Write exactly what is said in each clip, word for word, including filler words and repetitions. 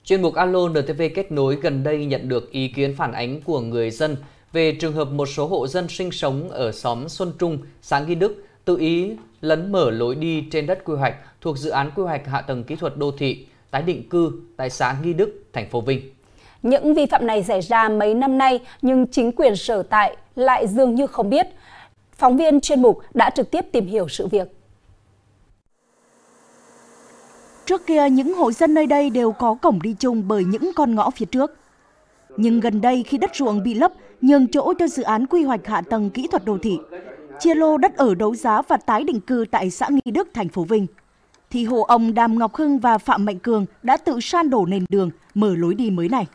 Chuyên mục Alo en tê vê kết nối gần đây nhận được ý kiến phản ánh của người dân về trường hợp một số hộ dân sinh sống ở xóm Xuân Trung, xã Nghi Đức tự ý lấn mở lối đi trên đất quy hoạch thuộc dự án quy hoạch hạ tầng kỹ thuật đô thị tái định cư tại xã Nghi Đức, thành phố Vinh. Những vi phạm này xảy ra mấy năm nay nhưng chính quyền sở tại lại dường như không biết. Phóng viên chuyên mục đã trực tiếp tìm hiểu sự việc. Trước kia, những hộ dân nơi đây đều có cổng đi chung bởi những con ngõ phía trước. Nhưng gần đây khi đất ruộng bị lấp, nhường chỗ cho dự án quy hoạch hạ tầng kỹ thuật đô thị, chia lô đất ở đấu giá và tái định cư tại xã Nghi Đức, thành phố Vinh, thì hộ ông Đàm Ngọc Hưng và Phạm Mạnh Cường đã tự san đổ nền đường, mở lối đi mới này.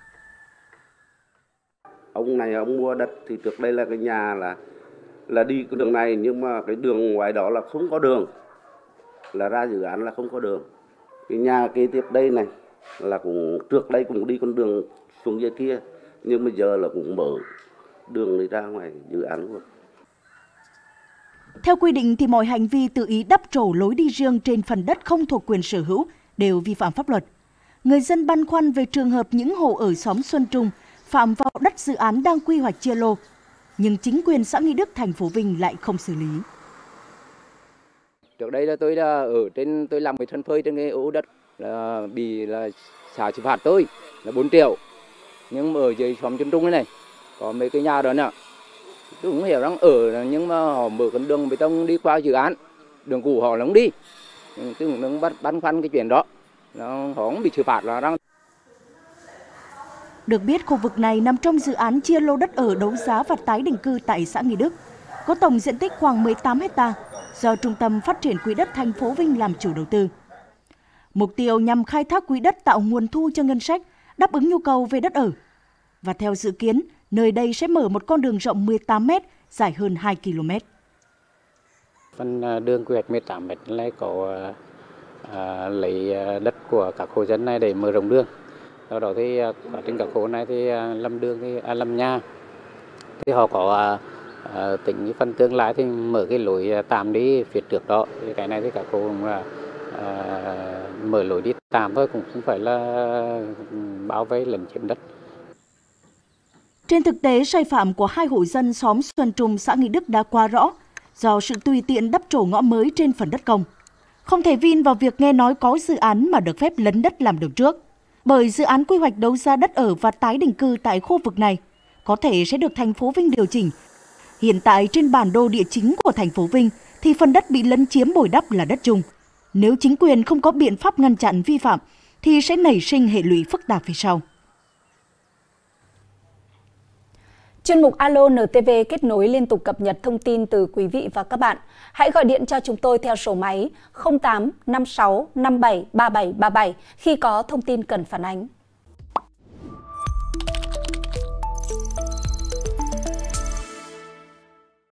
Ông này ông mua đất thì trước đây là cái nhà là là đi cái đường này, nhưng mà cái đường ngoài đó là không có đường, là ra dự án là không có đường. Cái nhà kế tiếp đây này là cũng trước đây cũng đi con đường xuống dưới kia, nhưng bây giờ là cũng mở đường đi ra ngoài dự án luôn. Theo quy định thì mọi hành vi tự ý đắp trổ lối đi riêng trên phần đất không thuộc quyền sở hữu đều vi phạm pháp luật. Người dân băn khoăn về trường hợp những hộ ở xóm Xuân Trung phạm vào đất dự án đang quy hoạch chia lô, nhưng chính quyền xã Nghi Đức, thành phố Vinh lại không xử lý. Trước đây là tôi đã ở trên, tôi làm cái thân phơi trên cái ổ đất là bị là xã xử phạt tôi là bốn triệu, nhưng mà ở dưới xóm Xuân Trung này này có mấy cái nhà đó nè, tôi cũng hiểu rằng ở nhưng mà họ mở con đường bê tông đi qua dự án, đường cũ họ không đi, tôi cũng đang bắt băn khoăn cái chuyện đó, nó họ cũng bị xử phạt là đang. Được biết, khu vực này nằm trong dự án chia lô đất ở đấu giá và tái định cư tại xã Nghi Đức, có tổng diện tích khoảng mười tám héc ta do Trung tâm Phát triển Quỹ đất thành phố Vinh làm chủ đầu tư. Mục tiêu nhằm khai thác quỹ đất tạo nguồn thu cho ngân sách, đáp ứng nhu cầu về đất ở. Và theo dự kiến, nơi đây sẽ mở một con đường rộng mười tám mét, dài hơn hai ki lô mét. Phần đường quy hoạch mười tám mét này có à, lấy đất của các hộ dân này để mở rộng đường. Sau đó thì ở trên các hộ này thì làm đường thì à, làm nhà, thì họ có à, à, tính phần tương lai thì mở cái lối tạm đi phía trước đó. Thì cái này thì các hộ cũng là à, mở lối đi tạm thôi, cũng không phải là bao vây lấn chiếm đất. Trên thực tế, sai phạm của hai hộ dân xóm Xuân Trung, xã Nghi Đức đã quá rõ do sự tùy tiện đắp trổ ngõ mới trên phần đất công. Không thể vin vào việc nghe nói có dự án mà được phép lấn đất làm đường trước. Bởi dự án quy hoạch đấu giá đất ở và tái định cư tại khu vực này có thể sẽ được thành phố Vinh điều chỉnh. Hiện tại trên bản đồ địa chính của thành phố Vinh thì phần đất bị lấn chiếm bồi đắp là đất chung. Nếu chính quyền không có biện pháp ngăn chặn vi phạm thì sẽ nảy sinh hệ lụy phức tạp phía sau. Chuyên mục Alo en tê vê kết nối liên tục cập nhật thông tin từ quý vị và các bạn. Hãy gọi điện cho chúng tôi theo số máy không tám năm sáu năm bảy ba bảy ba bảy khi có thông tin cần phản ánh.